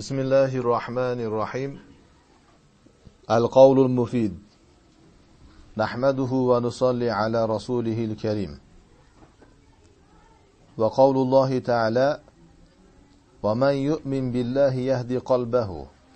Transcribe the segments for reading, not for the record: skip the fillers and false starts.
بسم الله الرحمن الرحيم. القول المفيد. نحمده ونصلي على رسوله الكريم. وقول الله تعالى: ومن يؤمن بالله يهدي قلبه.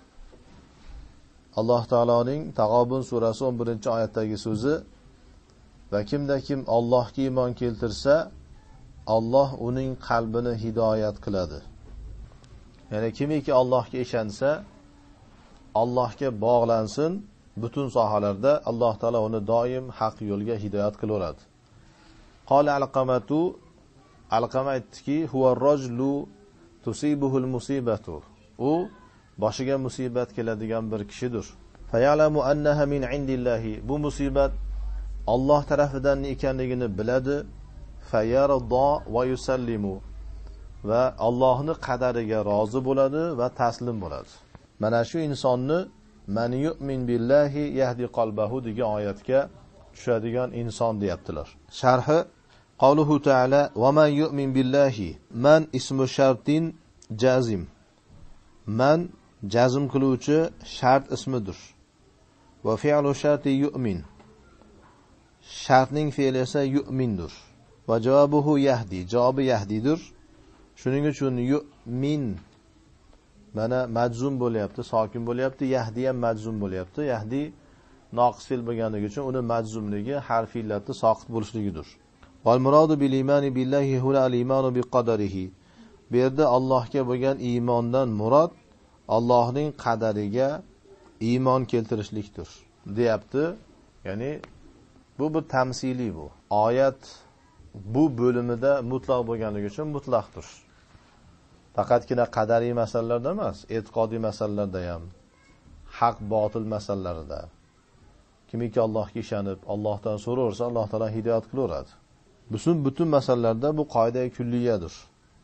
Alloh taoloning Tag'obun surasi 11-oyatdagi so'zi va kimda kim Allohga iymon keltirsa, Alloh uning qalbini hidoyat qiladi. Ya'ni kimiki Allohga ishonsa, Allohga bog'lansin, butun sohalarda Alloh taolo uni doim haq yo'lga hidoyat qilaveradi. Qala alqamatu, alqama aytdiki, huwa ar-rajulu tusibuhu al-musibatu. U boshiga musibat keladigan bir kishidir. Fayalamu annaha min indillahi. Bu musibat Alloh tarafidan ekanligini biladi. Fayarda va yusallimu. Va Allohning qadariga rozi bo'ladi va taslim bo'ladi. Mana shu insonni man yu'min billahi yahdi qalbahu degan oyatga tushadigan inson deyaptilar. Sharhi: qavluhu ta'ala va man yu'min billahi. Man ismu shartin jazim. Man jazm qiluvchi shart ismidir. Va fi'lu sharti yu'min. Shartning fe'li esa yu'mindir. Va javobuhu yahdi. Javobi yahdidir. Shuning uchun yu'min mana majzum bo'lyapti, sokin bo'lyapti, yahdi ham majzum bo'lyapti. Yahdi noqis fe'l bo'lganligi uchun uni majzumligi harf illati soqit bo'lishligidir. Wal muradu bil imani billahi huwa al imanu bi qadarihi. Bu yerda Allohga bo'lgan iymondan murod Allohning qadariga iymon keltirishlikdir, deyapti. Ya'ni bu bir tamsili bu. Oyat bu bo'limida mutlaq bo'lganligi uchun mutlaqdir. Faqatgina qadariy masalalarda emas, e'tiqodiy masalalarda ham, haq botil masalalarida kimiki Allohga ishonib, Allohdan so'raversa, Alloh taolo hidoyat qilaveradi. Butun masalalarda bu qoida kulliyadir.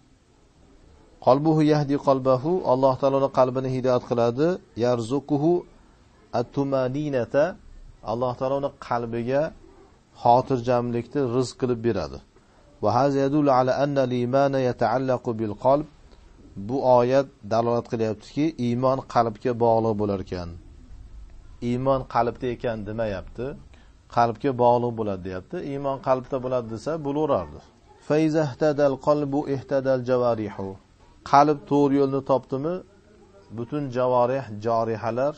Qalbuhu yahdi qalbahu. Alloh taoloning qalbini hidoyat qiladi. Yarzuquhu at-tumaninata. Alloh taoloning qalbiga xotirjamlikni rizq qilib beradi. Va haza yadullu ala anna al-imana yata'allaqu bil qalb. Bu oyat dalolat qilyaptiki, iymon qalbga bog'liq bo'lar ekan. Iymon qalbda ekan demayapti, qalbga bog'liq bo'ladi deyapti. Iymon qalbda bo'ladi desa bo'laverardi. Fa iza ihtadal qalbu ihtadal javarihu. Qalb to'g'ri yo'lni topdimi, butun javorih, jorihalar,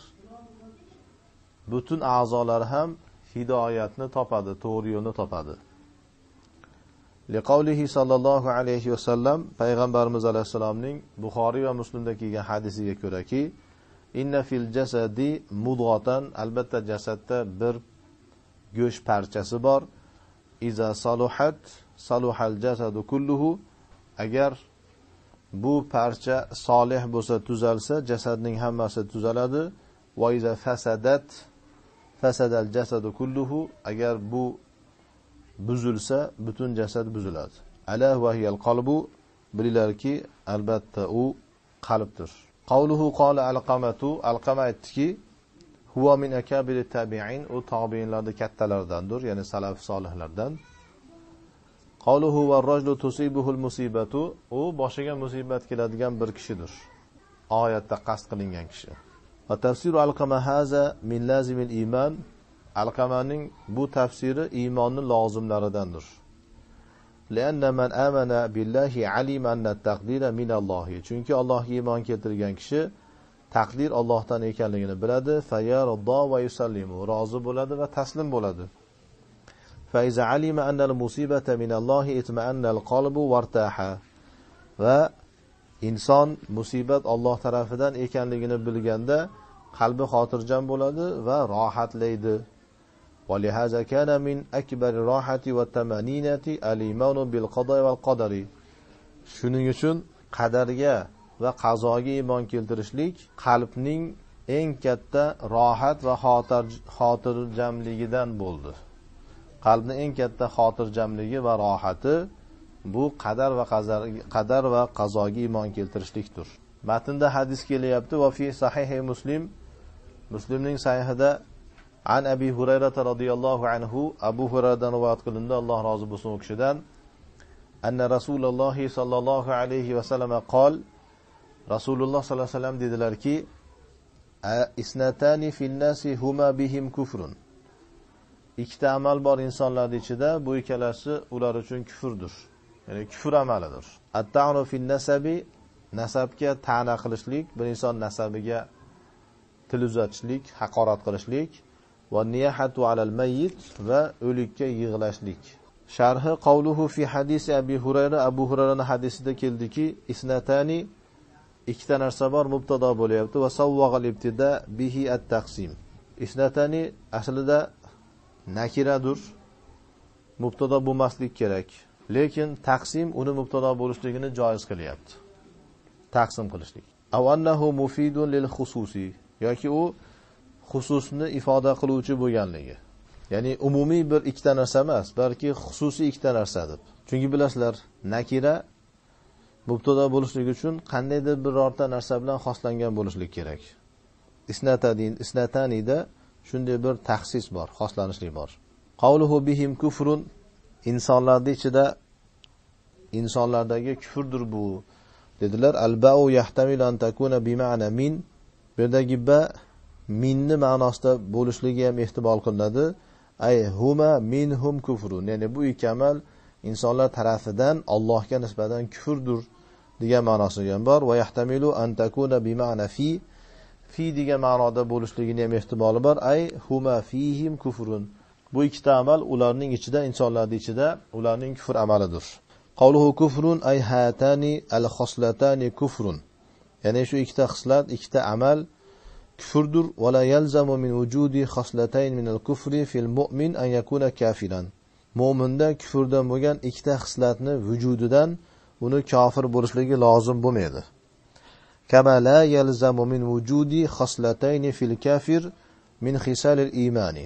butun a'zolar ham hidoyatni topadi, to'g'ri yo'lni topadi. Liqavlihi sallallohu alayhi va sallam, payg'ambarimiz alayhisalomning Buxoriy va Muslimda kelgan hadisiga ko'raki, inna fil jasadi mudghatan, albatta jasadda bir go'sht parchasi bor. Iza saluhat saluhal jasadu kulluhu. Agar bu parcha solih bo'lsa, tuzalsa, jasadning hammasi tuzaladi. Va iza fasadat fasadal jasadu kulluhu. Agar bu buzilsa, butun jasad buziladi. Ala va hiyal qalbu. Bilinglarki, albatta u qalbdir. Qavluhu qala alqamatu. Alqama aytdiki, huwa min akabiri tabi'in. U tabi'inlarning kattalaridandir, ya'ni salaf solihlardan. Qavluhu va rajulu tusibuhu al-musibatu. U boshiga musibat keladigan bir kishidir. Oyatda qasd qilingan kishi. Va tafsiru alqama haza min lazimil iman. Alqamaning bu tafsiri iymonning lozimlaridandir. Lianna man amana billahi alima anna at-taqdira min Allohi. Chunki Allohga iymon keltirgan kishi taqdir Allohdan ekanligini biladi. Fayarda va yusallimu. Rozi bo'ladi va taslim bo'ladi. Fa iza alima anna al-musibata min Allohi itma'anna al-qalbu wartaha. Va inson musibat Alloh tarafidan ekanligini bilganda qalbi xotirjam bo'ladi va rohatlaydi. ولهذا كان من أكبر الراحة والتمانينة الإيمان بالقضاء والقدر. Shuning uchun qadarga va qazoga iymon keltirishlik qalbning eng katta rohat va xotirjamligidan bo'ldi. Qalbning eng katta xotirjamligi va rohati bu qadar va qazoga iymon keltirishlikdir. Matnda hadis kelyapti va fi sahih Muslim. Muslimning sahihida An Abi Hurayra radhiyallohu anhu, Abu Hurayradan rivoyat qilindi, Alloh rozi bo'lsin u kishidan. Anna Rasululloh sallallohu alayhi va sallam qol, Rasululloh sollallohu alayhi vasallam dedilarki, isnatani fil nasi huma bihim kufrun. Ikkita amal bor insonlar ichida, bu ikkalasi ular uchun kufrdir. Ya'ni kufr amalidir. At-ta'nu fil nasabi, nasabga ta'na qilishlik, bir inson nasabiga til uzatishlik, haqorat qilishlik, va niyahatu alal mayyit, va o'likka yig'lashlik. Sharhi qavluhu fi hadisi Abu Hurayraning hadisida keldiki, isnatani ikkita narsa bor, mubtada bo'lyapti va sawwag'al ibtida bihi at-taqsim. Isnatani aslida nakiradur, mubtada bo'lmaslik kerak. Lekin taqsim uni mubtada bo'lishligini joiz qilyapti. Taqsim qilishlik. Aw annahu mufidun lil khususi, yoki u xususni ifoda qiluvchi bo'lganligi. Ya'ni umumiy bir ikkita narsa emas, balki xususiy ikkita narsadir. Chunki bilasizlar, nakira mubtada bo'lishligi uchun qandaydir birorta narsa bilan xoslangan bo'lishlik kerak. Isnatanida shunday bir taxsis bor, xoslanishlik bor. Qawluhu bihim kufrun, insonlarning ichida insonlardagi kufrdir bu dedilar. Al-ba'u yahtamilu an takuna bi ma'na min. Bu yerdagi ba minni ma'nosida bo'lishligi ham ehtimol qilinadi. Ay huma minhum kufrun. Ya'ni bu ikki amal insonlar tarafidan Allohga nisbatan kufrdir degan ma'nosi ham bor. Va yahtamilu an takuna bi ma'na fi degan ma'noda bo'lishligini ham ehtimoli bor. Ay huma fihim kufrun. Bu ikkita amal ularning ichida, insonlarning ichida ularning kufr amalidir. Qawluhu kufrun ay hatani al-khoslatani kufrun. Ya'ni shu ikkita xislat, ikkita amal kufrdur. Va la yalzamu min wujudi khoslatayn min al-kufri fil mu'min an yakuna kafiran. Mu'minda kufrdan bo'lgan ikkita xislatni vujudidan uni kofir bo'lishligi lozim bo'lmaydi. Kama la yalzamu min wujudi khoslatayn fil kafir min khisal al-imani.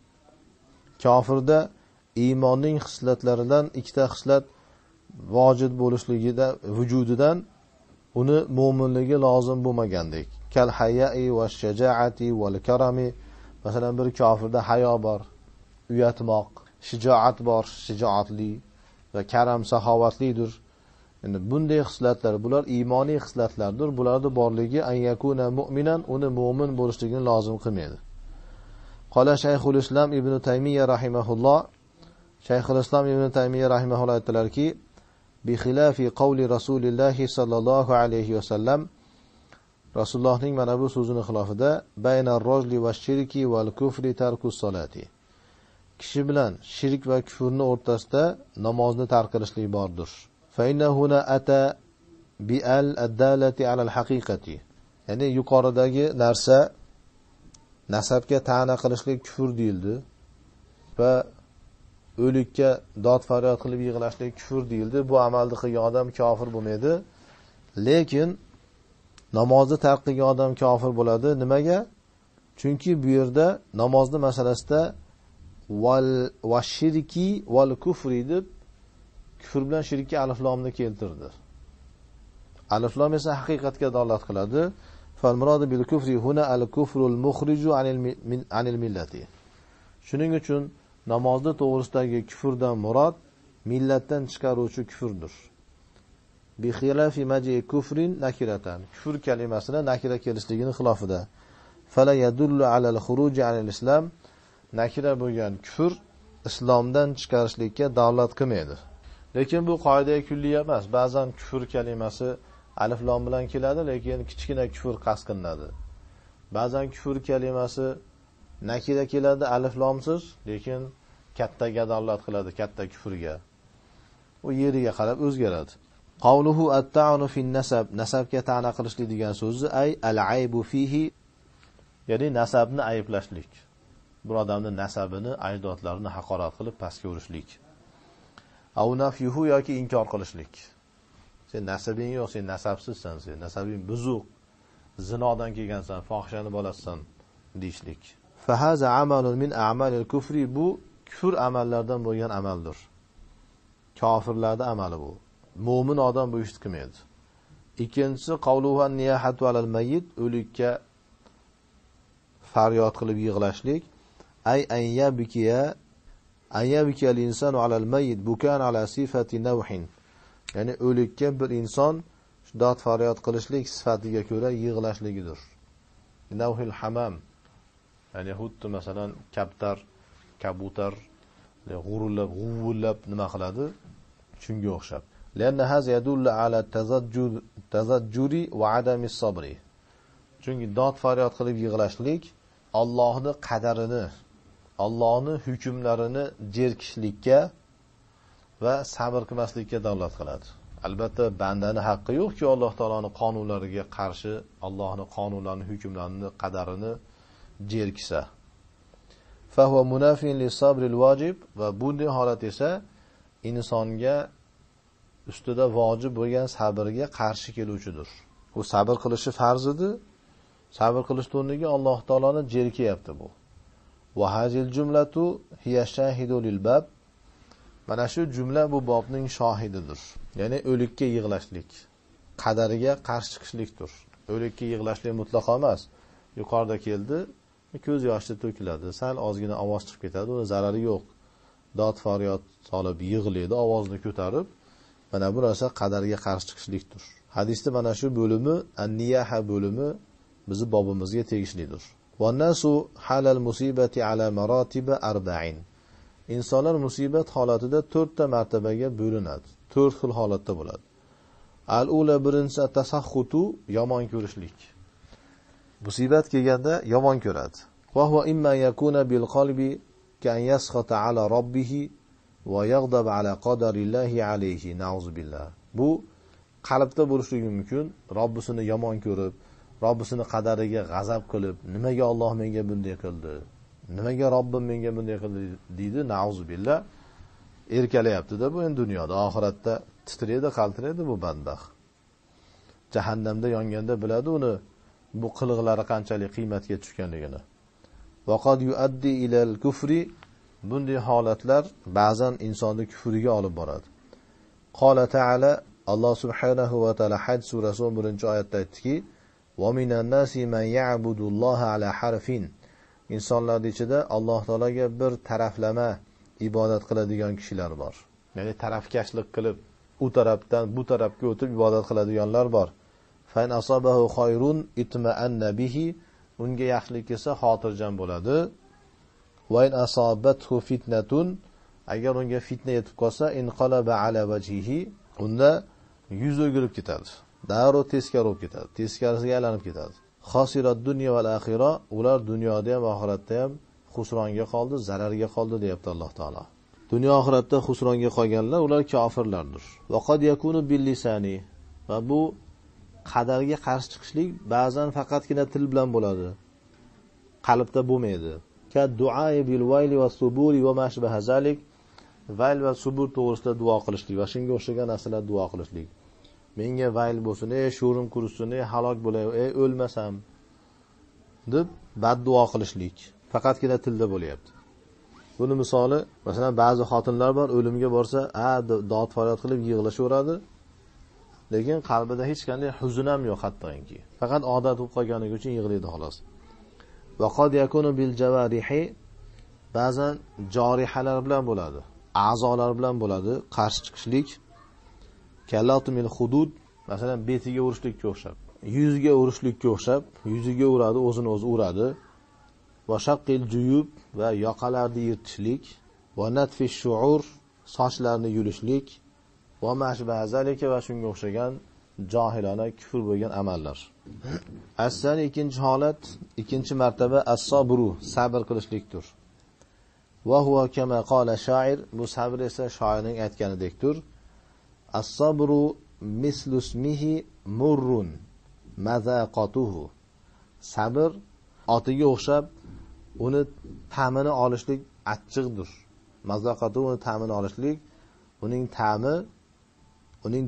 Kofirda iymonning xislatlaridan ikkita xislat vojib bo'lishligida vujudidan uni mu'minligi lozim bo'lmagandek. Kal haya'i va shajaati val karami. Masalan, bir kofirda hayo bor, uyatmoq, shijoat bor, shijoatli va karam, saxovatlidir. Endi bunday xislatlar, bular iymoniy xislatlardir. Bularning borligi an yakuna mu'minan, uni mu'min bo'lishligini lozim qilmaydi. Qala Shayxul Islom ibn Taymiyya rahimahulloh, Shayxul Islom ibn Taymiyya rahimahulloh aytdilarki, bi xilafi qawli Rasululloh sallallohu alayhi va sallam, Rasulullohning mana bu so'zining xilofida, bayna ar-rajli va shirki val kufri tarkus solati. Kishi bilan shirk va kufrning o'rtasida namozni tark qilishlik bordir. Fa innahuna ata bi al-addalati ala al-haqiqati. Ya'ni yuqoridagi narsa nasabga ta'na qilishlik kufr deyildi va o'likka dod faryod qilib yig'lashlik kufr deyildi. Bu amalni qilgan odam kofir bo'lmaydi. Lekin namozni tark qilgan odam kofir bo'ladi. Nimaga? Chunki bu yerda namozni masalasida va shirki val kufri deb kufr bilan shirkka alif lomni keltirdi. Alif lom esa haqiqatga dalolat qiladi. Fal muradu bil kufri huna al kufrul mukhriju anil millati. Shuning uchun namozni to'g'risidagi kufrdan murod millatdan chiqaruvchi kufrdir. Bi khilafi maji kufrin nakiratan. Kufr kalimasini nakira kelishligini xilofida. Fala yadullu ala al khuruj anil islam. Nakira bo'lgan kufr islomdan chiqarishlikka dalolat qilmaydi. Lekin bu qoida kulliy emas. Ba'zan kufr kalimasi alif lom bilan keladi, lekin kichkina kufr qasd qilinadi. Ba'zan kufr kalimasi nakira keladi alif lomsiz, lekin kattaga dalolat qiladi, katta kufrga. U yeriga qarab o'zgaradi. Qawluhu at-ta'nu fi an-nasab, nasabga ta'na qilishlik degan so'zi ay al-aybu fihi, ya'ni nasabni ayblashlik. Bir odamning nasabini, ajdodlarini haqorat qilib pastga urishlik. Aw nafyuhu yoki inkor qilishlik. Sen nasabing yo'q, sen nasabsizsan, sen nasabing buzuq, zinodan kelgansan, fohishani bolasisan deyishlik. Fa haza amalun min a'malil kufri, bu kufr amallaridan bo'lgan amaldir. Kofirlarning amali bu. Mo'min odam bu ishni qilmaydi. Ikkinchisi qawluhu an-niyahatu alal mayyit, o'likka faryod qilib yig'lashlik. Ay ayyabkiya al-insanu alal mayyit bukan ala sifati nawhin. Ya'ni o'likka bir inson dod faryod qilishlik sifatiga ko'ra yig'lashligidir. Nawhil hamam, ya'ni xuddi masalan kaptar, kabutar g'urullab nima qiladi? Shunga o'xshab. Lanna haz yadullu ala tazajjuri va adami sabri. Chunki dod faryod qilib yig'lashlik Allohning qadarini, Allohning hukmlarini jerkishlikka va sabr qilmaslikka dalolat qiladi. Albatta bandani haqqi yo'qki Alloh taoloning qonunlariga qarshi Allohning qonunlarini, hukmlarini, qadarini jerkisa. Fa huwa munafin lis-sabr al-wajib va bunday holat esa insonga ustida vojib bo'lgan sabrga qarshi keluvchidir. U sabr qilishi farz edi. Sabr qilish o'rniga Alloh taoloni jerkiyapti bu. Va hazil jumlatu hiya shahidu lil-bab. Mana shu jumla bu bobning shohididir. Ya'ni o'likka yig'lashlik, qadariga qarshi chiqishlikdir. O'likka yig'lashlik mutlaqo emas. Yuqorida keldi, ko'z yoshi to'kiladi, sal ozgina ovoz chiqib ketadi, uni zarari yo'q. Dod faryod solib yig'laydi, ovozni ko'tarib, mana bu narsa qadarga qarshi chiqishlikdir. Hadisda mana shu bo'limi, an-niyaha bo'limi bizning bobimizga tegishlidir. Va nasu halal musibati ala maratiba 40. Insonlar musibat holatida 4 ta martabaga bo'linadi. 4 xil holatda bo'ladi. Al-ula birinchisi tasahhutu, yomon ko'rishlik. Musibat kelganda yomon ko'radi. Va huwa imma yakuna bil qalbi kan yaskhata ala rabbih va yaghdab ala qadarillahi alayhi. Nauzubillah. Bu qalbda bo'lishligi mumkin. Robbisini yomon ko'rib, Robbisini qadariga g'azab qilib, nimaga Alloh menga bunday qildi? Nimaga Robbim menga bunday qildi deydi, nauzubillah. Erkalayapti-da bu endi dunyoda, oxiratda titraydi, qaltiraydi bu badbaxt. Jahannamda yonganda biladi uni bu qiliqlari qanchalik qiymatga tushganligini. Vaqad yuaddi ila al-kufri, bunday holatlar ba'zan insonni kufriga olib boradi. Qala ta'ala, Alloh subhanahu va taolo Haj surasi 11-oyatda aytdiki: "Va minan nasi man ya'budu Alloha ala harfin." Insonlar ichida Alloh taolaga bir taraflama ibodat qiladigan kishilar bor. Ya'ni tarafkashlik qilib, u tarafdan bu tarafga o'tib ibodat qiladiganlar bor. Fa in asabahu khayrun itma'anna bihi, unga yaxshilik kelsa xotirjam bo'ladi. Va in asabathu fitnatun, agar unga fitna yetib qolsa inqalaba ala wajhihi, unda yuz o'girib ketadi. Darrov teskari bo'lib ketadi, teskarisiga aylanib ketadi. Khosirat dunya val axira, ular dunyoda ham oxiratda ham xusronga qoldi, zararga qoldi deyapti Alloh taolo. Dunyo oxiratda xusronga qolganlar ular kofirlardir. Va qad yakunu bil lisani, va bu qadarga qarshi chiqishlik ba'zan faqatgina til bilan bo'ladi. Qalbda bo'lmaydi. Ka du'ai bil vayli va suburi va mashbaha zalik, vayl va subur to'g'risida duo qilishlik va shunga o'xshagan narsalar duo qilishlik. Menga vayl bo'lsin, sho'rim qursin, halok bo'lay, o'lmasam deb badduo qilishlik faqatgina tilda bo'lyapti. Buni misoli, masalan, ba'zi xotinlar bor, o'limga borsa, dod faryod qilib yig'lashaveradi, lekin qalbida hech qanday huzn ham yo'q hattoki. Faqat odat bo'lib qolganligi uchun yig'laydi xolos. Va qad yakunu bil javarihi, ba'zan jorihalar bilan bo'ladi, a'zolar bilan bo'ladi, qarshi chiqishlik. Kalatumil hudud, masalan, betiga urishlikka o'xshab, yuziga urishlikka o'xshab, yuziga uradi, o'zini o'zi uradi. Va shaqqil juyub, va yoqalarni yirtishlik, va natfi shu'ur, sochlarni yulishlik, va mashbaha zalika, va shunga o'xshagan johilona kufr bo'lgan amallar. Aslan ikkinchi holat, ikkinchi martaba as-sabru, sabr qilishlikdir. Va huwa kama qala shoir, bu sabr esa shoirning aytganidekdir. As-sabru mislu ismihi murrun mazaqatuhu. Sabr otiga o'xshab uni ta'mini olishlik achchiqdir. Mazaqatuhu, uni ta'mini olishlik, uning ta'mi, uning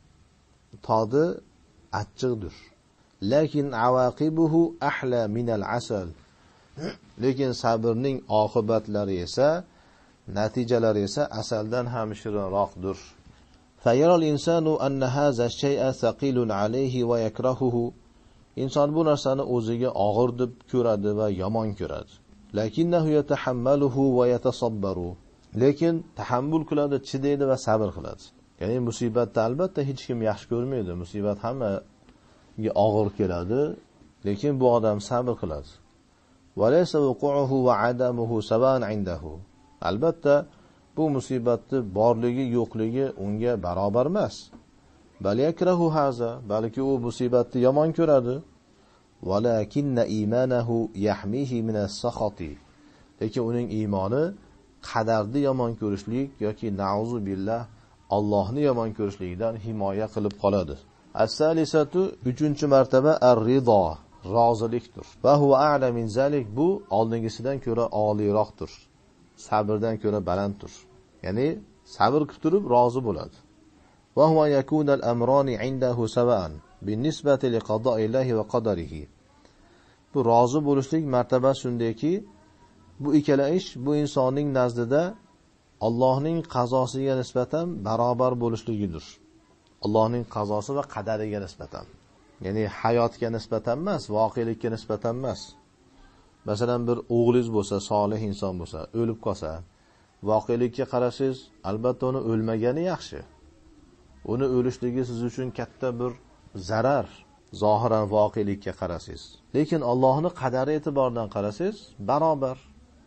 todi achchiqdir. Lakin avaqibuhu ahla min al-asal. Lekin sabrning oqibatlari esa, natijalari esa asaldan ham shirinroqdir. Fayara al-insanu anna hadha ash-shay'a thaqilun alayhi wa yakrahuhu. Inson bu narsani o'ziga og'ir deb ko'radi va yomon ko'radi. Lakinnahu yatahammaluhu va yatasabbaru. Lekin tahammul qiladi, chidaydi va sabr qiladi. Ya'ni musibatda albatta hech kim yaxshi ko'rmaydi. Musibat hammaga og'ir keladi, lekin bu odam sabr qiladi. Walaysa wuqu'uhu wa 'adamuhu sawan 'indahu. Albatta bu musibatni borligi, yo'qligi unga barobar emas. Bal yakrahu haza, balki u musibatni yomon ko'radi. Walakinna imanahu yahmihi min as-sakhati. Lekin uning iymoni qadarni yomon ko'rishlik yoki na'uzu billah Allohni yomon ko'rishlikdan himoya qilib qoladi. As-salisatu 3-martaba ar-rido, rozilikdir. Va huwa a'la min zalik, bu oldingisidan ko'ra oliyroqdir. Sabrdan ko'ra balanddir. Ya'ni sabr qilib turib rozi bo'ladi. Va huwa yakuna al-amrani 'indahu sawa'an bin-nisbati li qada'illahi va qadarihi. Bu rozi bo'lishlik martabasi shundayki, bu ikkala ish bu insonning nazdida Allohning qazosiga nisbatan barobar bo'lishligidir. Allohning qazosi va qadariga nisbatan. Ya'ni hayotga nisbatan emas, voqelikka nisbatan emas. Masalan, bir o'g'lingiz bo'lsa, solih inson bo'lsa, o'lib qolsa, voqelikka qarasangiz, albatta uni o'lmagani yaxshi. Uni o'lishligi siz uchun katta bir zarar, zohiran voqelikka qarasangiz. Lekin Allohning qadari e'tiboridan qarasangiz, barobar.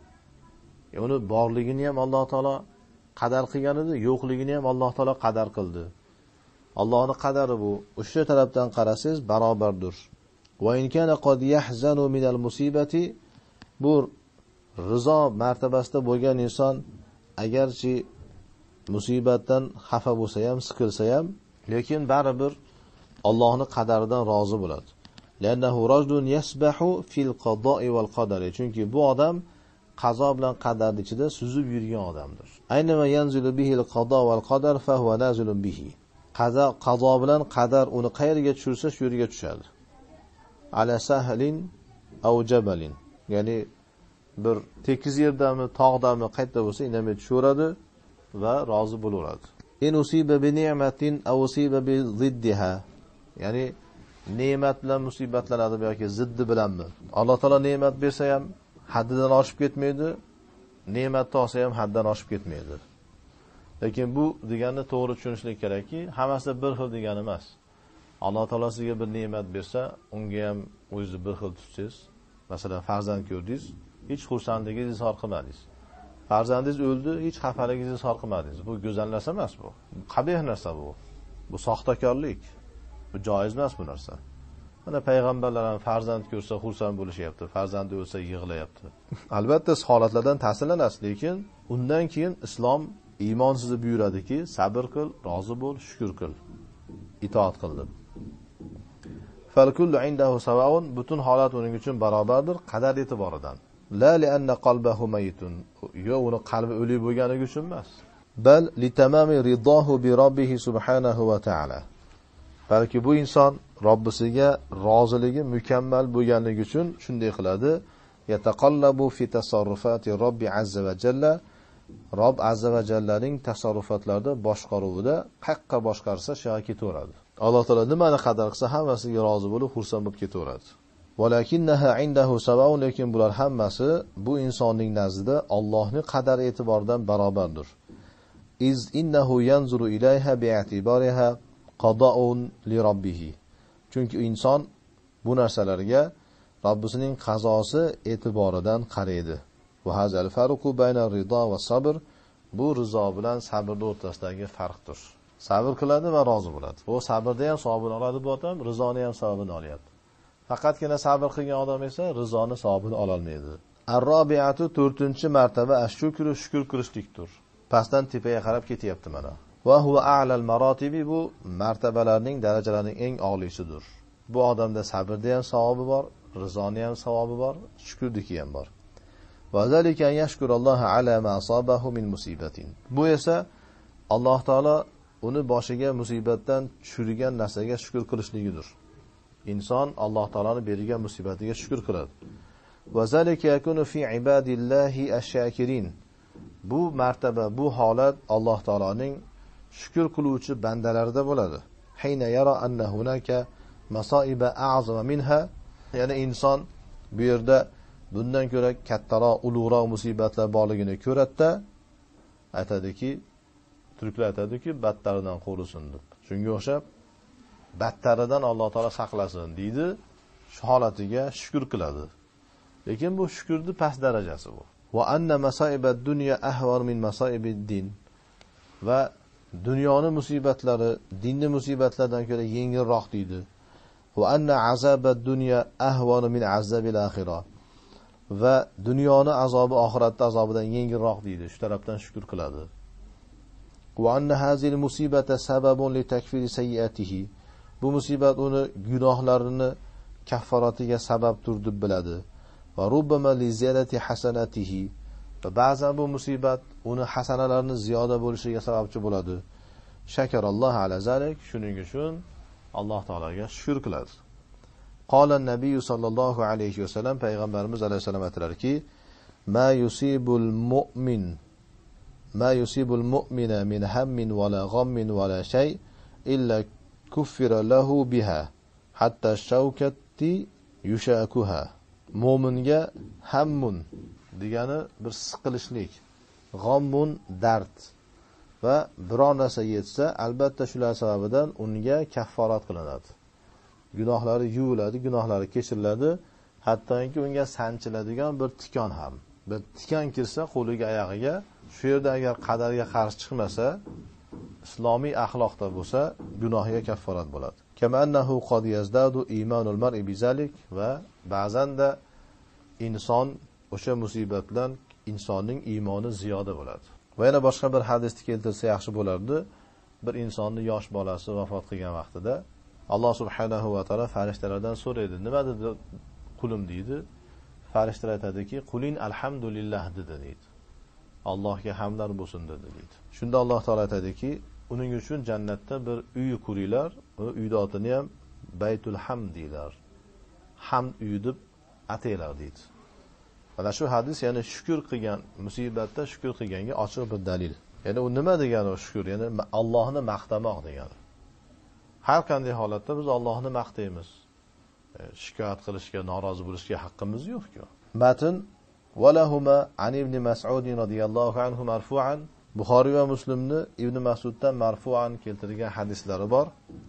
Uni borligini ham Alloh taolo qadar qilgan edi, yo'qligini ham Alloh taolo qadar qildi. Allohning qadari bu. O'sha tarafdan qarasangiz barobardir. Va in kana qad yahzanu min al-musibati, bu rizo martabasida bo'lgan inson agarchi musibatdan xafa bo'lsa ham, siqilsa ham, lekin baribir Allohning qadaridan rozi bo'ladi. Lannahu rajulun yasbahu fil qada'i wal qadari. Chunki bu odam qazo bilan qadarning ichida suzib yurgan odamdir. Aynama yanzilu bihi al-qada wal qadar fa huwa nazilun bihi. Qazo bilan qadar uni qayerga tushirsa, shu yerga tushadi. Ala sahlin aw jabalin. Ya'ni bir tekis yerdami, tog'dami, qayerda bo'lsa, indamay tushaveradi va rozi bo'laveradi. In usiba bi ni'matin aw usiba bi ziddiha. Ya'ni ne'mat bilan musibatlanadi yoki ziddi bilanmi? Alloh taolo ne'mat bersa ham haddidan oshib ketmaydi, ne'matni olsa ham haddidan oshib ketmaydi. Lekin bu deganni to'g'ri tushunishlik kerakki, hammasi bir xil degani emas. Alloh taolo sizga bir ne'mat bersa, unga ham o'zingizni bir xil tutsangiz, masalan, farzand ko'rdingiz, hech xursandligingizni izhor qilmadingiz. Farzandingiz o'ldi, hech xafaligingizni izhor qilmadingiz. Bu go'zal narsa emas bu. Qabih narsa bu. Bu soxtakorlik. Bu joiz emas bu narsa. Mana payg'ambarlar ham farzand ko'rsa xursand bo'lishyapti, farzandi o'lsa yig'layapti. Albatta holatlardan ta'sirlanasiz, lekin undan keyin islom iymon sizni buyuradiki, sabr qil, rozi bo'l, shukr qil, itoat qil deb. Fal kullu indahu sawa'un, butun holat uning uchun barobardir qadar e'tiboridan. La li anna qalbahu maytun, yo uni qalbi o'lik bo'lganligi uchun emas. Bal li tamami ridahu bi robbih subhanahu va ta'ala. Balki bu inson Robbisiga roziligi mukammal bo'lganligi uchun shunday qiladi. Yataqallabu fi tasarrufati Robbi azza va jalla. Robb azza va jallaning tasarrufotlarida, boshqaruvida qayerga boshqarsa shu yerga ketaveradi. Alloh taolo nimani qadar qilsa hammasiga rozi bo'lib, xursand bo'lib ketaveradi. Walakinnaha indahu sawa'un, lekin bular hammasi bu insonning nazdida Allohning qadari e'tiboridan barobardir. Iz innahu yanzuru ilayha bi'atibariha qada'un li robbih. Chunki inson bu narsalarga Robbisining qazosi e'tiboridan qaraydi. Va hazal farqu bayna rido va sabr, bu rizo bilan sabrning o'rtasidagi farqdir. Sabr qiladi va rozi bo'ladi. Bu sabrda ham savobini oladi, bu odam rizoni ham savobini olyapti. Faqatgina sabr qilgan odam esa rizoni savobini ola olmaydi. Ar-robi'atu 4-martaba ash-shukru, shukr qilishlikdir. Pastdan tepaga qarab ketyapti mana. Va huwa a'lal maratibi, bu martabalarning, darajalarining eng oliysidir. Bu odamda sabrda ham savobi bor, rizoni ham savobi bor, shukrniki ham bor. Va zalika yashkurulloha ala ma asabahu min musibatin. Bu esa Alloh taolo uni boshiga musibatdan tushirgan narsaga shukr qilishligidir. Inson Alloh taoloning bergan musibatiga shukr qiladi. Va zalika yakunu fi ibadillahi ash-shakirin. Bu martaba, bu holat Alloh taoloning shukr qiluvchi bandalarida bo'ladi. Hayna yara anna hunaka masaiba a'zama minha. Ya'ni inson bu yerda bundan ko'ra kattaroq, ulug'roq musibatlar borligini ko'ratda aytadiki, turklar aytadiki, battaridan qo'rusin deb. Shunga o'xshab battaridan Alloh taolo saqlasin deydi, shu holatiga shukr qiladi. Lekin bu shukrning past darajasi bu. Va anna masaibad dunya ahwar min masaibid din. Va dunyoning musibatlari dinning musibatlaridan ko'ra yengilroq deydi. Va anna azabad dunya ahwar min azabil axirah. Va dunyoning azobi oxiratning azobidan yengilroq deydi. Shu tarafdan shukr qiladi. Va anna hazil musibata sababun li takfiri sayyiatihi. Bu musibat uni gunohlarini kafforatiga sababdir deb biladi. Va rubbama li ziyadati hasanatihi. Va ba'zan bu musibat uni hasanalarini ziyoda bo'lishiga sababchi bo'ladi. Shakarallohu ala zalik, shuning uchun Alloh taolaga shukr qiladi. Qala an-nabiy sallallohu alayhi vasallam, payg'ambarimiz alayhisalom aytdilarki, ma yusibul mu'mina min hammin wala ghammin wala shay illa kuffira lahu biha hatta shawkati yushakuha. Mo'minga hammun degani bir siqilishlik, g'ammun dard va biror narsa yetsa, albatta shular sababidan unga kafforat qilinadi. Gunohlari yuviladi, gunohlari kechiriladi, hattoki unga sanchiladigan bir tikon ham. Bir tikon kirsa qo'liga, oyog'iga, shu yerda agar qadarga qarshi chiqmasa, islomiy axloqda bo'lsa, gunohiga kafforat bo'ladi. Kama annahu qad yazdadu imanul mar'i bizalik, va ba'zanda inson o'sha musibat bilan insonning iymoni ziyoda bo'ladi. Va yana boshqa bir hadisni keltirsa yaxshi bo'lardi. Bir insonning yosh bolasi vafot qilgan vaqtida Alloh subhanahu va taolo farishtalardan so'raydi. Nima dedi qulim deydi. Farishtalar aytadiki, "Qulin alhamdulillah" deydi. Allohga hamdlar bo'lsin dedi deydi. Shunda Alloh taolo aytadiki, uning uchun jannatda bir uy quringlar, o uyning otini ham Baytul Hamd deylar. Hamd uyi deb ataylar deydi. Mana shu hadis ya'ni shukr qilgan, musibatda shukr qilganga ochiq bir dalil. Ya'ni u nima degani o shukr? Ya'ni Allohni maqtamoq degani. Har qanday holatda biz Allohni maqtaymiz. Shikoyat qilishga, norozi bo'lishga haqqimiz yo'q-ku. Matn walahuma an ibn Mas'ud radhiyallohu anhu marfu'an. Buxoriy va Muslimni Ibn Mas'uddan marfu'an keltirgan hadislari bor.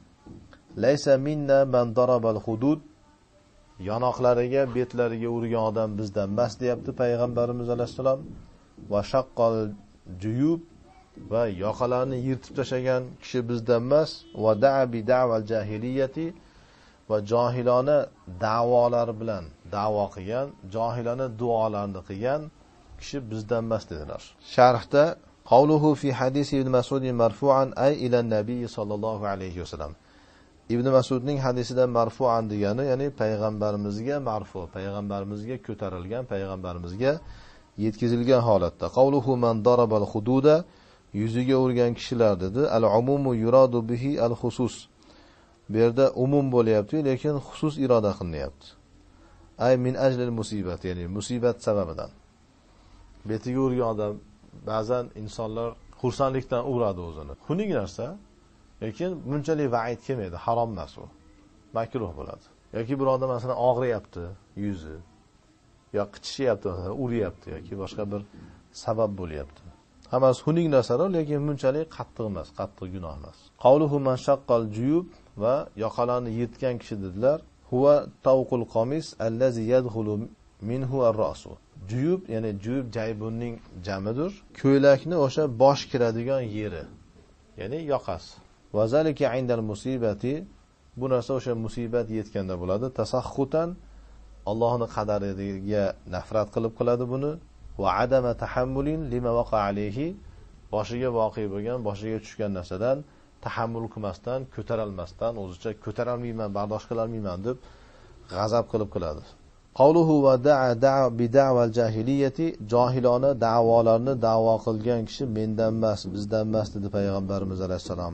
Laysa minna man darabal hudud. Yonoqlariga, betlariga urgan odam bizdan emas, deyapti payg'ambarimiz alayhisalom. Va shaqqal juyub, va yoqalarini yirtib tashagan kishi bizdan emas. Va da'a bi da'val jahiliyati, va johilona da'volar bilan da'vo qilgan, johilona duolarni qilgan kishi bizdan emas dedilar. Sharhda qavluhu fi hadisi ibn Mas'ud marfu'an ay ila nabiy sallallohu alayhi vasallam. Ibn Mas'udning hadisidan marfu'an degani, ya'ni payg'ambarimizga marfu, payg'ambarimizga ko'tarilgan, payg'ambarimizga yetkazilgan holatda. Qavluhu man darabal hududa, yuziga urgan kishilar dedi. Al-umumu yuradu bihi al-khusus. Bu yerda umum bo'lyapti, lekin xusus iroda qilinyapti. Ay min ajlil musibat, ya'ni musibat sababidan. Betiga urgan odam, ba'zan insonlar xursandlikdan uradi o'zini. Xunuk narsa, lekin bunchalik va'id kelmaydi, harom emas u. Makruh bo'ladi. Yoki bir odam masalan og'riyapti yuzi, yo qichishyapti, uryapti yoki boshqa bir sabab bo'lyapti. Hammasi xunuk narsalar, lekin bunchalik qattiq emas, qattiq gunoh emas. Qavluhu man shaqqal juyub, va yoqalarni yirtgan kishi dedilar. Huwa tawqul qamis allazi yadkhulu minhu ar-ra'su. Juyub, ya'ni juyub jaybunning jamidir. Ko'ylakni o'sha bosh kiradigan yeri, ya'ni yoqasi. Va zalika indal musibati, bu narsa o'sha musibat yetganda bo'ladi. Tasahhutan, Allohning qadariga nafrat qilib qiladi buni. Va adama tahammulin lima waqa alayhi, boshiga voqea bo'lgan, boshiga tushgan narsadan tahammul qilmasdan, ko'tarolmasdan, o'zicha ko'tarolmayman, bardosh qilolmayman deb g'azab qilib qiladi. Qawluhu va da'a bi da'val jahiliyati, johilona da'volarni da'vo qilgan kishi mendan emas, bizdan emas dedi payg'ambarimiz alayhisalom.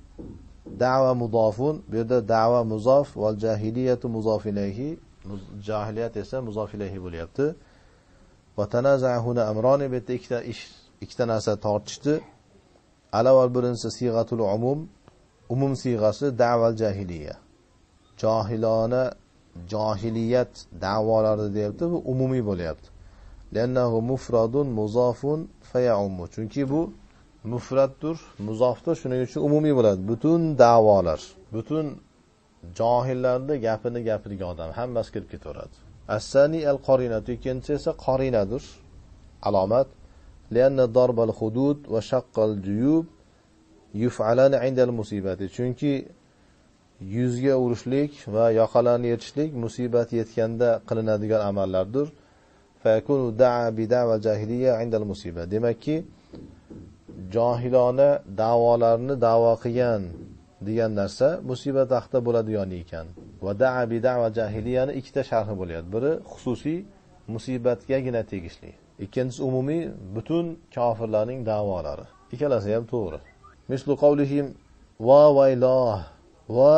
Da'va mudofun, bu yerda da'va muzof val jahiliyatu muzof ilayhi, jahiliyat esa muzof ilayhi bo'lyapti. Va tanaza'huna amroni, bu yerda ikkita narsa tortishdi. Alaval birinchisi siyg'atul umum siyg'asi da'val jahiliya. Johilona jahiliyat da'volari deyapti, bu umumiy bo'lyapti. Lannahu mufradun muzafun fayaumu. Chunki bu mufratdir, muzofdir, shuning uchun umumiy bo'ladi. Butun da'volar, butun johillarning gapini gapirgan odam hammasi kirib ketaveradi. As-sani al-qarinatu, ikkinchisi esa qarinadir. Alomat lianna darbal hudud va shaqqal juyub yuf'alani 'inda al-musibati. Chunki yuzga urishlik va yoqalarni yetishlik musibat yetganda qilinadigan amallardir. Fa yakunu da'a bi da'va jahiliya 'inda al-musiba. Demakki, johilona da'volarni da'vo qilgan degan narsa musibat vaqtida bo'ladigan ekan. Va da'a bi da'va jahiliyani ikkita sharhi bo'ladi. Biri xususiy musibatgagina tegishli. Ikkinchisi umumiy butun kofirlarning da'volari. Ikkalasi ham to'g'ri. Mislu qawlihim va vaylah va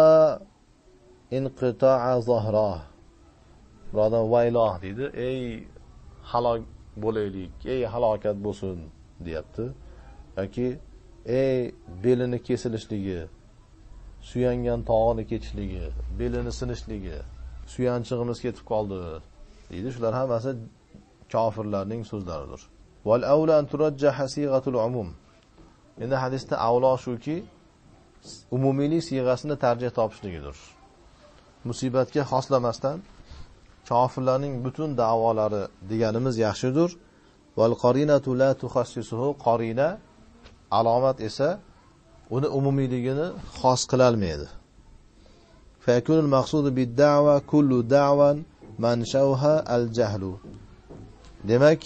inqita'a zahra. Buradan vaylah dedi, ey halok bo'laylik, ey halokat bo'lsin deyapti. Yoki ey belini kesilishligi, suyangan tog'ini ketishligi, belini sinishligi, suyanchig'imiz ketib qoldi deydi. Shular hammasi kofirlarning so'zlaridir. Val aula an turajjaha sighatul umum. Endi hadisda avlo shuki, umumiylik siyg'asini tarjih topishligidir. Musibatga xoslamasdan kofirlarning butun da'volari deganimiz yaxshidir. Val qarinatu la tukhassisuhu, qarina alomat esa uni umumiyligini xos qila olmaydi. Fa yakunul maqsudu bid-da'wa kullu da'wan manshauha al-jahlu. Demak,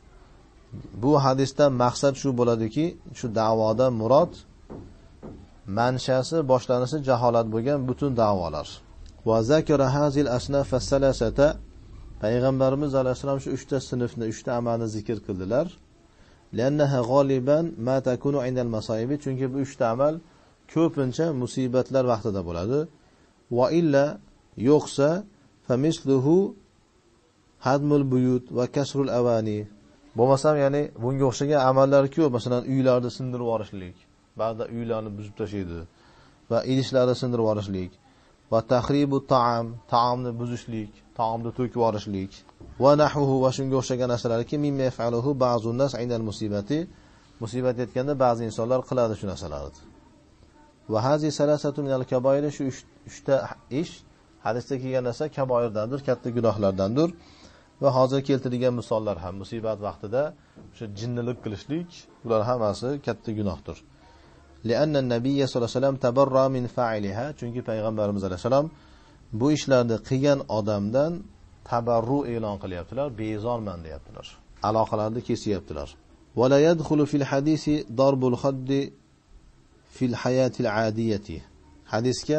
bu hadisdan maqsad shu bo'ladiki, shu da'vodan murod manshasi, boshlanishi jaholat bo'lgan butun da'volar. Va zakara hazil asnaf as-salasata, payg'ambarimiz alayhisalom shu 3 ta sinfni, 3 ta amalni zikr qildilar. Liannaha g'oliban ma takunu 'inda al-masaib, chunki bu 3 ta amal ko'pincha musibatlar vaqtida bo'ladi. Va illa yo'qsa famisluhu hadmul buyut va kasrul avani. Bo'lmasam, ya'ni bunga o'xshagan amallar ko'p, masalan, uylarni sindirib yorishlik, ba'zida uylarni buzib tashlaydi va idishlarni sindirib yorishlik va tahribu ta'am, taomni buzishlik, taomni to'kib yorishlik va nahvuhu va shunga o'xshagan narsalarki mimma yaf'aluhu ba'zun nas 'inda al-musibati, musibat yetganda ba'zi insonlar qiladi shu narsalarni. Va hazi salasatu min al-kabair, shu 3 ta ish hadisda kelgan narsa kaboirdandir, katta gunohlardandir. Va hozir keltirilgan misollar ham musibat vaqtida o'sha jinnilik qilishlik, bular hammasi katta gunohdir. Lianna an-nabiy sollallohu alayhi vasallam tabarra min fa'iliha, chunki payg'ambarimiz alayhisalom bu ishlarni qilgan odamdan tabarru e'lon qilyaptilar, bezorman deyaptilar. Aloqalarni kesyaptilar. Va la yadkhulu fil hadisi darbul khaddi fil hayatil adiyati. Hadisga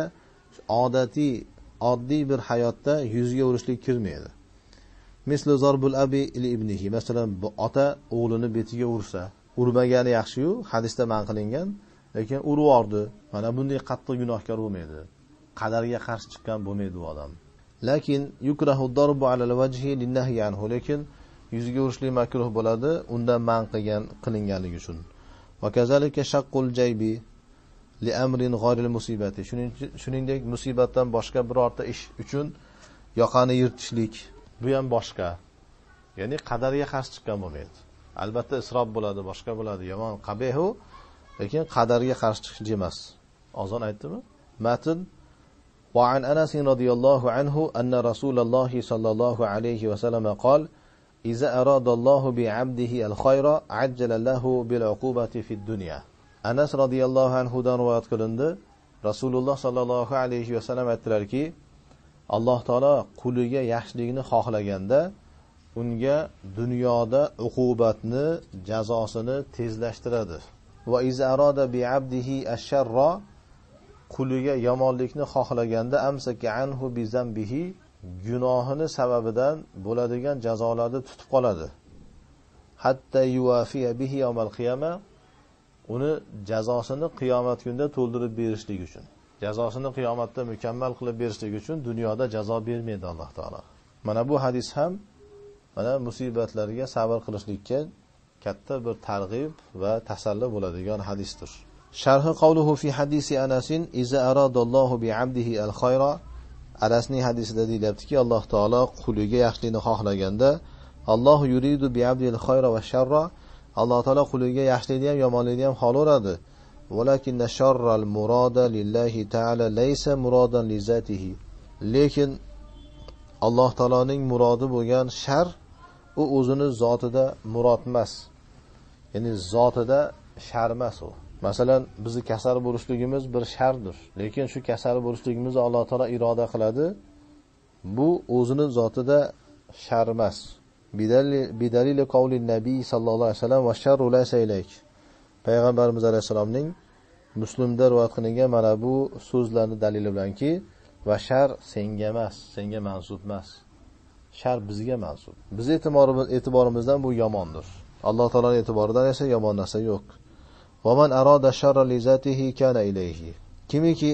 oddiy bir hayotda yuzga urishlik kirmaydi. Misli zarbul abi li ibnihi, masalan, ota o'g'lini betiga ursa, urmagani yaxshi-yu, hadisda man qilingan, lekin urib yordi. Mana bunday qattiq gunohkor bo'lmaydi. Qadarga qarshi chiqqan bo'lmaydi u odam. Lakin yukrahu darbu ala al-wajhi lin-nahyi anhu, lekin yuzga urishlik makruh bo'ladi, undan man qilinganligi uchun. Va kazalika shaqqul jaybi li amrin g'ayril musibati, shuningdek musibatdan boshqa birorta ish uchun yoqani yirtishlik, bu ham boshqa. Ya'ni qadarga qarshi chiqqan bo'lmaydi. Albatta isrof bo'ladi, boshqa bo'ladi, yomon qabehu, lekin qadarga qarshi chiqish emas. Ozon aytdimi? Matn va an Anas radhiyallohu anhu anna Rasululloh sallallohu alayhi va sallam qala: "Iza aradallohu bi'abdihi al-khayra ajjala lahu bil-uqubati fid-dunya." Anas radhiyallohu anhu dan rivoyat qilindi. Rasululloh sallallohu alayhi va sallam aytdilarki, Alloh taolo quliga yaxshilikni xohlaganda unga dunyoda uqubatni, jazosini tezlashtiradi. Va iza arada bi abdihi ash-sharra, quliga yomonlikni xohlaganda amsaka anhu bi zambihi, gunohini sababidan bo'ladigan jazolarni tutib qoladi. Hatta yuwafiya bihi yawmal qiyama, uni jazosini qiyomat kunida to'ldirib berishlik uchun. Jazosini qiyomatda mukammal qilib berishlik uchun dunyoda jazo bermaydi Alloh taolo. Mana bu hadis ham mana musibatlarga sabr qilishlikka katta bir targ'ib va tasalli bo'ladigan hadisdir. Sharhi qawluhu fi hadisi Anasin iza aradallohu bi abdihi al-khayra, Anasning hadisida deyilyaptiki, Alloh taolo quliga yaxshilikni xohlaganda Alloh yuridu bi abdihi al-khayra va sharra, Alloh taolo quliga yaxshilikni ham yomonlikni ham xohlaveradi. Walakinna sharral murada lillahi ta'ala laysa muradan li zatihi. Lekin Alloh taoloning murodi bo'lgan shar u o'zini zotida murod emas. Ya'ni zotida shar emas u. Masalan, bizni kasal bo'lishligimiz bir shardir. Lekin shu kasal bo'lishligimizni Alloh taolo iroda qiladi. Bu o'zini zotida shar emas. Bidalil qavli nabiy sallallohu alayhi vasallam va sharru laysa ilayk. Payg'ambarimiz alayhisalomning Muslimda rivoyat qilingan mana bu so'zlarni dalili bilanki, va shar senga emas, senga mansub emas. Shar bizga mansub. Biz e'tiborimizdan bu yomondir. Alloh taoloning e'tiboridan esa yomon narsa yo'q. Va man arada sharra li zatihi kana ilayhi. Kimiki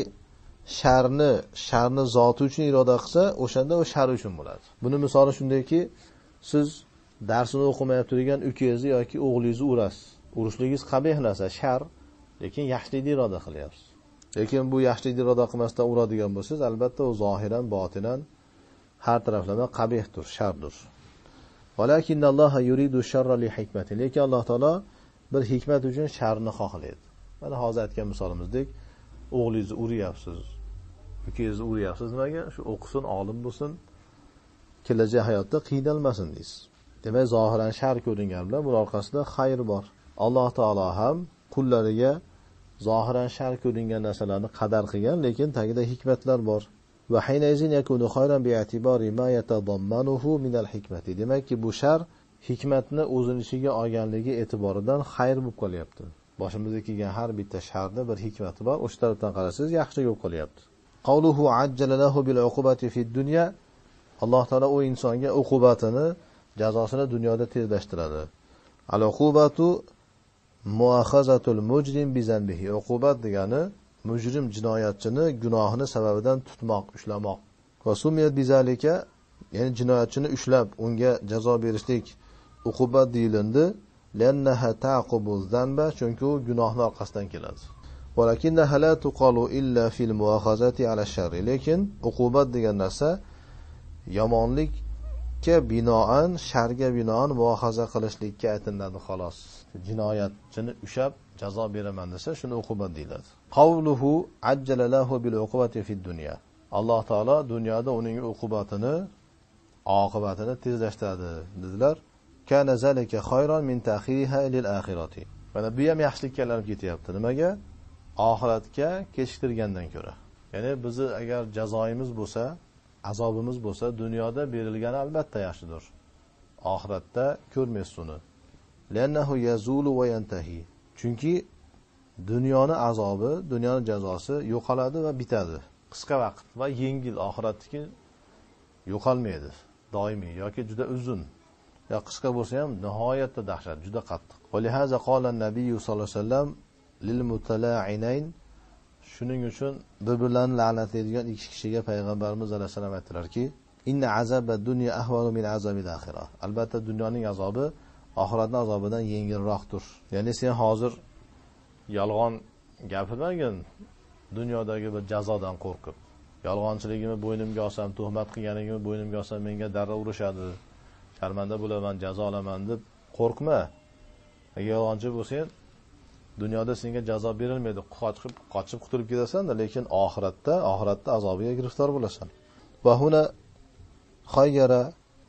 sharni zoti uchun iroda qilsa, o'shanda u shar uchun bo'ladi. Buni misoli shundayki, siz darsini o'qimay turgan ukangizni yoki o'g'lingizni urasiz. Urishligingiz qabih narsa, shar, lekin yaxshilikni iroda qilyapsiz. Lekin bu yaxshilikni iroda qilmasdan uradigan bo'lsangiz, albatta u zohiran, botinan har taraflama qabihdir, shardir. Valakinalloha yuridu sharra li hikmati. Lekin Alloh taolo bir hikmat uchun sharni xohlaydi. Mana hozir aytgan misolimizdek, o'g'lingizni uryapsiz, ukangizni uryapsiz, nimaga? Shu o'qisin, olim bo'lsin, kelajak hayotda qiynalmasin deysiz. Demak, zohiran shar ko'ringan bilan bu orqasida xayr bor. Alloh taolo ham qullariga zohiran shar ko'ringan narsalarni qadar qilgan, lekin tagida hikmatlar bor. Va haynazin yakunu khayran bi'atibari ma yatadammanuhu min al-hikmati. Demakki, bu shar hikmatni o'zining ichiga olganligi e'tiboridan xayr bo'lib qolyapti. Boshimizga kelgan har bitta sharda bir hikmati bor. O'sha tarafdan qarasangiz yaxshi bo'lib qolyapti. Qawluhu ajjala lahu bil uqubati fid dunya. Alloh taolo u insonga uqubatini, jazosini dunyoda tezlashtiradi. Al-uqubatu muaxazatul mujrim bi zanbihi. Uqubat degani mujrim, jinoyatchini gunohini sababidan tutmoq, ushlamoq. Va sumiyat bizalika, ya'ni jinoyatchini ushlab unga jazo berishlik uqubat deyilindi. Lannaha taqubu zanba, chunki u gunohning orqasidan keladi. Walakinnaha la tuqalu illa fil muaxazati ala sharri. Lekin uqubat degan narsa yomonlikka binoan, sharga binoan muaxaza qilishlikka aytiladi xolos. Jinoyatchini ushlab jazo beraman desa, shuni uqubat deyiladi. Qawluhu ajjala lahu bil uqubati fid dunya. Alloh taolo dunyoda uning uqubatini, oqibatini tezlashtiradi dedilar. Kana zalika khayran min ta'khiriha lil akhirati. Mana bu ham yaxshilikka aylanib ketyapti. Nimaga? Oxiratga kechiktirgandan ko'ra. Ya'ni bizni agar jazoimiz bo'lsa, azobimiz bo'lsa, dunyoda berilgani albatta yaxshidir. Oxiratda ko'rmaysiz uni. Lannahu yazulu va yantahi. Chunki dunyoni azobi, dunyoning jazosi yo'qoladi va bitadi. Qisqa vaqt va yengil. Oxiratdagi yo'qolmaydi, doimiy yoki juda uzun. Ya qisqa bo'lsa ham nihoyatda dahshat, juda qattiq. Va lihaza qala an-nabiy sallallohu alayhi vasallam lil mutala'inayn. Shuning uchun bir-birlarini la'natlaydigan ikki kishiga payg'ambarimiz alayhi vasallam aytdilarki, inna azaba dunya ahvanu min azabil axirah. Albatta dunyoning azobi oxiratning azobidan yengilroqdir. Ya'ni sen hozir yolg'on gapirmagin dunyodagi bir jazodan qo'rqib. Yolg'onchiligimni bo'ynimga olsam, tuhmat qilganligimni bo'ynimga olsam menga darra urishadi, sharmanda bo'laman, jazo olaman deb qo'rqma. Agar yolg'onchi bo'lsang, dunyoda senga jazo berilmaydi, qochib qutulib ketasan-da, lekin oxiratda azobiga giriftor bo'lasan. Va huna khayyara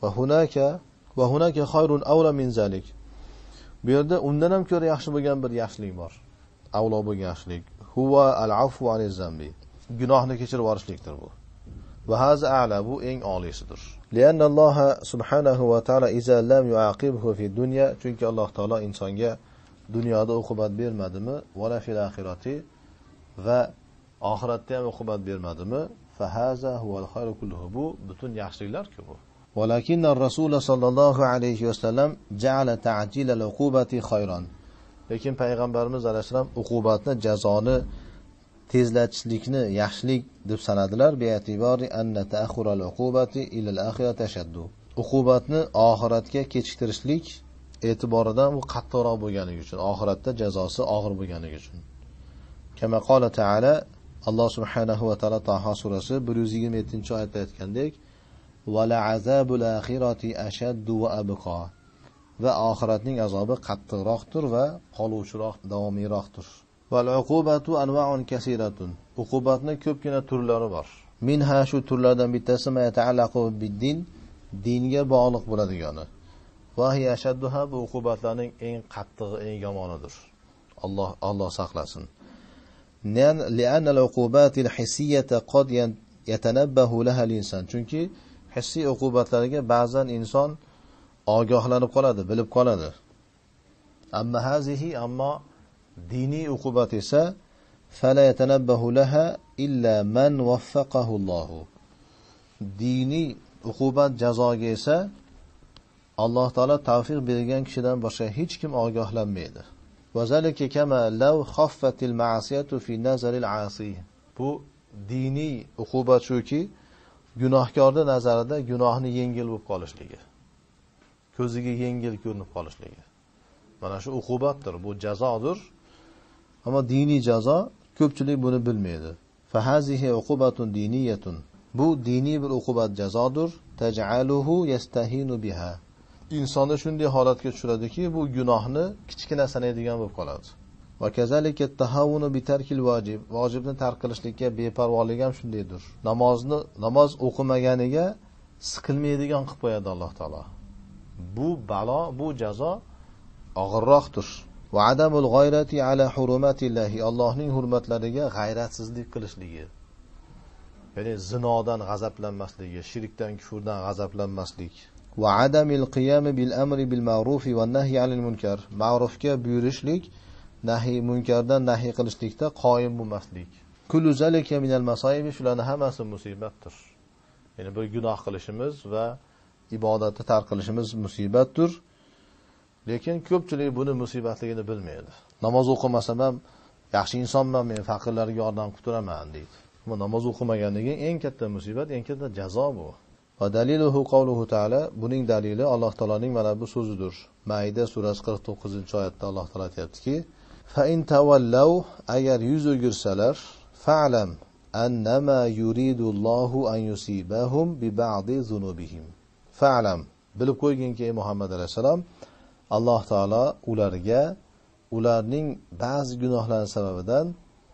va hunaka khayrun awla min zalik. Bu yerda undan ham ko'ra yaxshi bo'lgan bir yaxshilik bor. Avlo bo'lgan yaxshilik. Huwa al-afwu anil zambi. Gunohni kechirib yuborishlikdir bu. Va haza a'la, bu eng oliysidir. Lianna Alloh subhanahu va taala iza lam yu'aqibhu fi dunya, chunki Alloh taolo insonga dunyoda uqubat bermadimi, wala fil akhirati, va oxiratda ham uqubat bermadimi, fa haza huwal khayru kulluhu. Bu butun yaxshiliklar-ku bu. Walakin ar-rasul sallallohu alayhi vasallam ja'ala ta'jil al-uqubati khayran. Lekin payg'ambarimiz alayhisalom uqubatni, jazoni tezlatishlikni yaxshilik deb sanadilar. Bi'atibari anna ta'khur al-uqubati ila al-akhirati ashaddu. Uqubatni oxiratga kechiktirishlik e'tiboridan u qattiqroq bo'lganligi uchun, oxiratda jazosi og'ir bo'lganligi uchun. Kama qala ta'ala, Alloh subhanahu va taolo Taha surasi 127-oyatda aytgandek, "Va la'azabul akhirati ashaddu va abqa." va oxiratning azobi qattiqroqdir va qoluvchiroq, davomiyroqdir. Val uqubatu anwa'un kasiratun. Uqubatning ko'pgina turlari bor. Minha shu turlardan bittasi ma ta'allaqu bid-din, dinga bog'liq bo'ladigani. Va hiya ashadduha, bu uqubatlarning eng qattig'i, eng yomonidir. Alloh saqlasin. Li'anna al-uqubat al-hissiyyah qad yatanabbahu laha al-insan. Chunki hissiy uqubatlarga ba'zan inson ogohlanib qoladi, bilib qoladi. Ammo diniy uqubat esa fala yatanabbahu laha illa man waffaqahu Alloh. Diniy uqubat jazoga esa Alloh taolo tavfiq bergan kishidan boshqa hech kim ogohlanmaydi. Vazalika kama law khaffatil ma'siyatu fi nazaril 'asi. Bu diniy uqubat shuki, gunohkorning nazarida gunohni yengil bo'lib qolishligi, ko'ziga yengil ko'rinib qolishligi. Mana shu uqubatdir, bu jazodir. Ammo diniy jazo ko'pchilik buni bilmaydi. Fa hazihi uqubatun diniyatun. Bu diniy bir uqubat jazodir. Taj'aluhu yastahinu biha. Insonni shunday holatga tushiradiki, bu gunohni kichkina sanaydigan bo'lib qoladi. Va kazalika tahawunu bi tarkil vojib. Vojibni tark qilishlikka beparvolik ham shundaydir. Namoz o'qimaganiga siqilmaydigan qilib qo'yadi Alloh taolo. Bu balo, bu jazo og'irroqdir. Va adamul g'ayrati ala hurumatillahi. Allohning hurmatlariga g'ayratsizlik qilishligi. Ya'ni zinodan g'azablanmasligi, shirkdan, kufrdan g'azablanmaslik. Va adamil qiyam bil amri bil ma'ruf va nahyi anil munkar. Ma'rufga buyurishlik, munkardan nahiy qilishlikda qoyim bo'lmaslik. Kullu zalika minal masoib, shularning hammasi musibatdir. Ya'ni bir gunoh qilishimiz va ibodatni tark qilishimiz musibatdir. Lekin ko'pchilik buni musibatligini bilmaydi. Namoz o'qimasam ham yaxshi insonman, men faqirlarga yordam qilib deydi. Ammo namoz o'qimaganligi eng katta musibat, eng katta jazo bu. Va daliluhu qawluhu ta'ala, buning dalili Alloh taolaning mana bu so'zidir. Maida surasi 49-oyatda Alloh taolo aytibdiki: "Fa in tawallaw", agar yuz o'girsalar, fa'lam annama yuridu Allohu an yusibahum bi ba'di zunubihim. Fa'lam, bilib qo'yginki ey Muhammad alayhisalom, Alloh taolo ularga ularning ba'zi gunohlari sababidan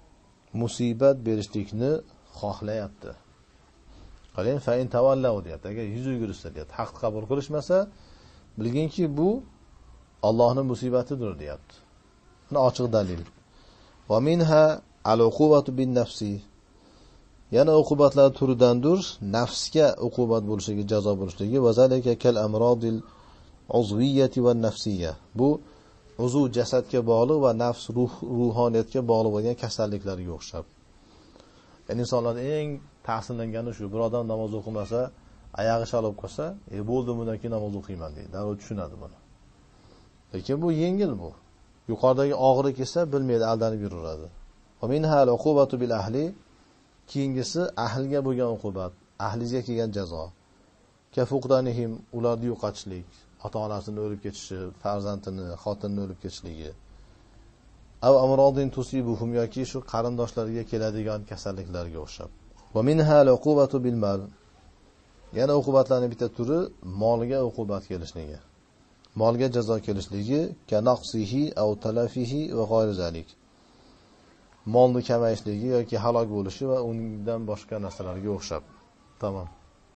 musibat berishlikni xohlayapti. Qarang, fa in tavallaw deyapti. Agar yuz o'girsa deyapti, haqni qabul qilishmasa, bilginki bu Allohning musibatidir deyapti. Buni ochiq dalil. Va minha al-uqubatu bin nafsi. Yana uqubatlar turidandir, nafsga uqubat bo'lishligi, jazo bo'lishligi. Va zalika kal amrodil uzviyyati va nafsiyya. Bu uzuv jasadga bog'liq va nafs ruhoniyatga bog'liq bo'lgan kasalliklarga o'xshab. Ya'ni insonlar eng ta'sirlangani shu, bir odam namoz o'qimasa, oyog'i chalib qolsa, bo'ldi, bundan keyin namoz o'qiyman deydi. Darrov tushunadi buni. Lekin bu yengil bu. Yuqoridagi og'riq kelsa bilmaydi, aldanib yuraveradi. Va minha al-uqubatu bil ahli. Keyingisi ahlga bo'lgan uqubat, ahlizga kelgan jazo. Kafuqdanihim, ularni yo'qotishlik, ota-onasini o'lib ketishi, farzandini, xotinini o'lib ketishligi. Aw amrodin tusibuhum, yoki shu qarindoshlariga keladigan kasalliklarga o'xshab. Va minha al-uqubatu bil mal. Yana uqubatlarning bitta turi molga uqubat kelishligi. Molga jazo kelishligi, kanaqsihi aw talafihi va g'ayri zalik. Molni kamayishligi yoki halok bo'lishi va undan boshqa narsalarga o'xshab. Tamam.